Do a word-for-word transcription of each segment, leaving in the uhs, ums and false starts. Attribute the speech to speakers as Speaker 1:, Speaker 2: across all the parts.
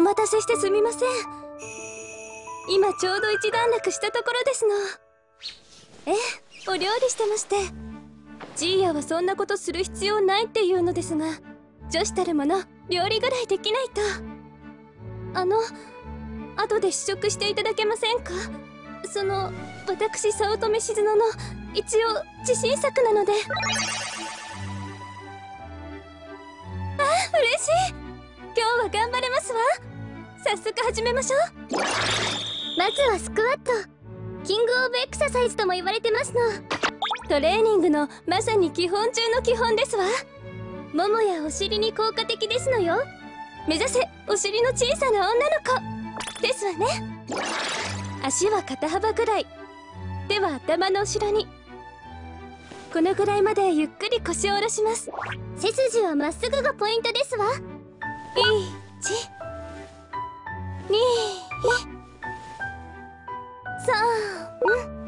Speaker 1: 待たせしてすみません。今ちょうど一段落したところですの。ええ、お料理してまして。ジーヤはそんなことする必要ないっていうのですが、女子たるもの料理ぐらいできないと。あの後で試食していただけませんか？その私早乙女しずのの一応自信作なので。あ、嬉しい。今日は頑張れますわ。早速始めましょう。
Speaker 2: まずはスクワット、キングオブエクササイズとも言われてますの。
Speaker 1: トレーニングのまさに基本中の基本ですわ。
Speaker 2: ももやお尻に効果的ですのよ。
Speaker 1: 目指せお尻の小さな女の子ですわね。足は肩幅ぐらい、手は頭の後ろに。このぐらいまでゆっくり腰を下ろします。
Speaker 2: 背筋はまっすぐがポイントですわ。
Speaker 1: いちにさん。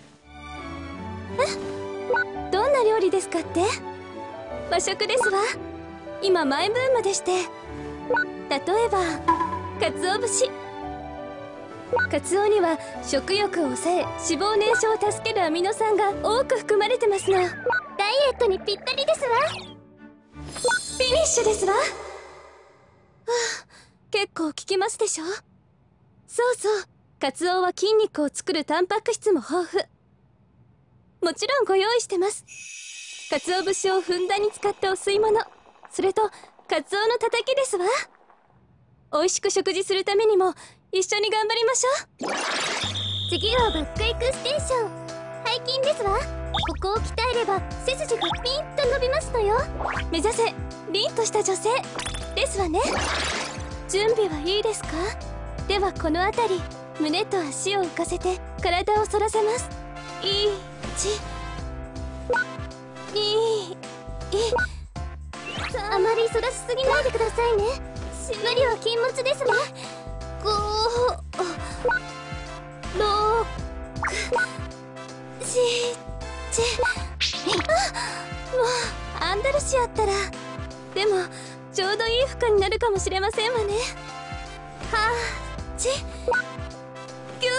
Speaker 1: え、どんな料理ですかって？和食ですわ。今マイブームでして、例えば鰹節。カツオには食欲を抑え、脂肪燃焼を助けるアミノ酸が多く含まれてますの。ダイ
Speaker 2: エットにぴったりですわ。
Speaker 1: フィニッシュですわ。はあ、結構効きますでしょ。そうそう、カツオは筋肉を作るタンパク質も豊富。もちろんご用意してます。カツオ節をふんだんに使ったお吸い物、それとカツオのたたきですわ。美味しく食事するためにも一緒に頑張りましょう。
Speaker 2: 次はバックエクステンション、背筋ですわ。ここを鍛えれば背筋がピンと伸びますのよ。
Speaker 1: 目指せ凛とした女性ですわね。準備はいいですか？ではこの辺り、胸と足を浮かせて体を反らせます。いちに
Speaker 2: あまり反らしすぎないでくださいね。無理は禁物ですわ。
Speaker 1: ごろくしちあ、もうアンダルシアったら。でもちょうどいい負荷になるかもしれませんわね。はちきゅう、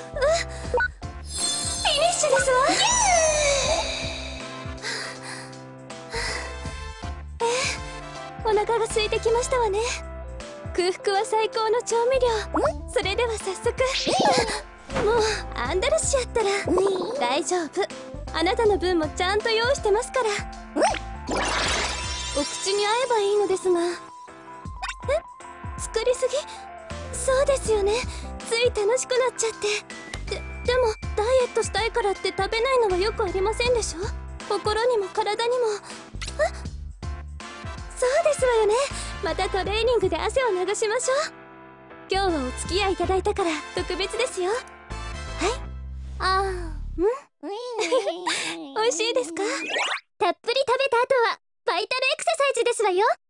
Speaker 1: フィニッシュですわ。えー、お腹が空いてきましたわね。空腹は最高の調味料。それでは早速。もうアンダルシアったら大丈夫。あなたの分もちゃんと用意してますから。お口に合えばいいのですが。え、作りすぎ？そうですよね。つい楽しくなっちゃって。で、でもダイエットしたいからって食べないのはよくありませんでしょ。心にも体にも。あ、そうですわよね。またトレーニングで汗を流しましょう。今日はお付き合いいただいたから特別ですよ。はい。あー、ん美味しいですか？
Speaker 2: たっぷり食べた後はバイタルエクササイズですわよ。